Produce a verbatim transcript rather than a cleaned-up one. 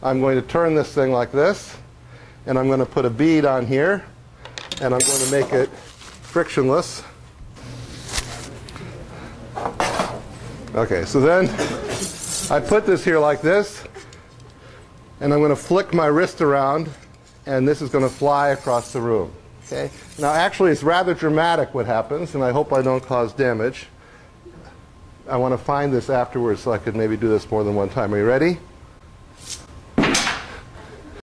I'm going to turn this thing like this, and I'm going to put a bead on here, and I'm going to make it frictionless. Okay, so then I put this here like this, and I'm going to flick my wrist around, and this is going to fly across the room. Okay? Now actually it's rather dramatic what happens, and I hope I don't cause damage. I want to find this afterwards so I could maybe do this more than one time. Are you ready?